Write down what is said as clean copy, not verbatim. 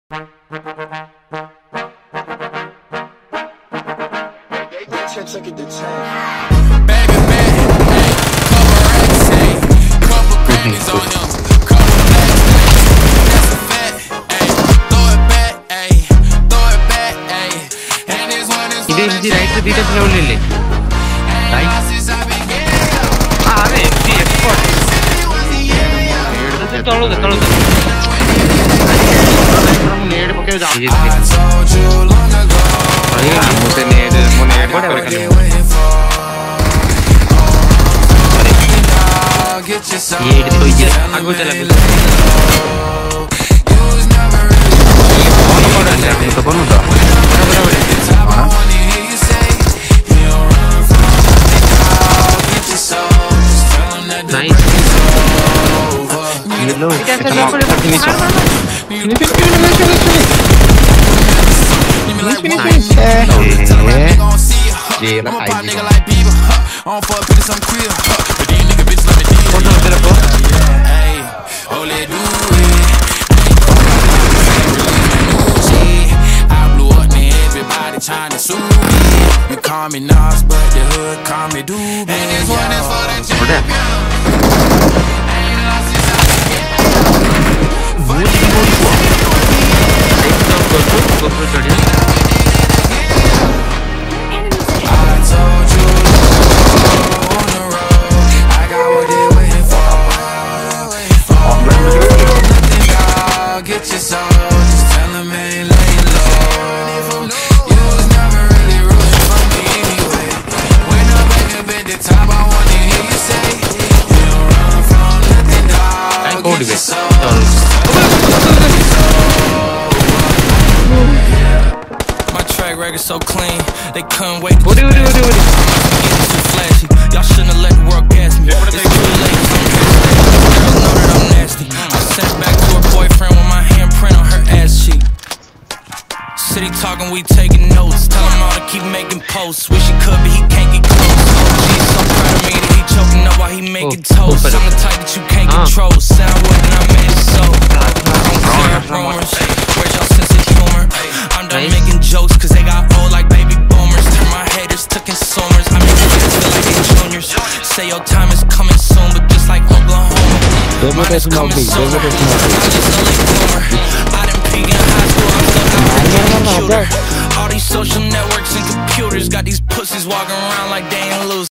ఇది right details level right అదే ఇది ఎక్స్పోర్ట్ తొలదు నేడు పకే జా అయ్యా ముసే నేడు కూడా ఎవరికైనా ఏడు తోయ్య అగోటల तो कौन होता नाइस ये लो trying to sue me. You call me Nas, but the hood call me Doobie. And this one is for the champion. Ain't lost since I I told you on the road. I got what they waiting for. Nothing, dog. Get your soul. Just tell them ain't laying low. My track record so clean, they couldn't wait to get too flashy. Y'all shouldn't have let the world gas me. It's too late. Girls know that I'm nasty. I sent back to her boyfriend with my handprint on her ass cheek. City talking, we taking notes. Tell him all to keep making posts. Wish he could, but he can't get close. She's so proud of me that he choking up while he making toast. I'm the type that you can't control. Sound what and I made it so. I don't care rumors. Where's y'all sense of humor? I'm done making jokes cause they got old like baby boomers. Turn my haters to consumers. I make kids feel like they juniors. Say your time is coming soon, but just like Oklahoma, mine is coming sooner. I just a late bloomer. I didn't peak in high school, I'm stuck on the computer. All these social networks and computers got these pussies walking around like they ain't losing.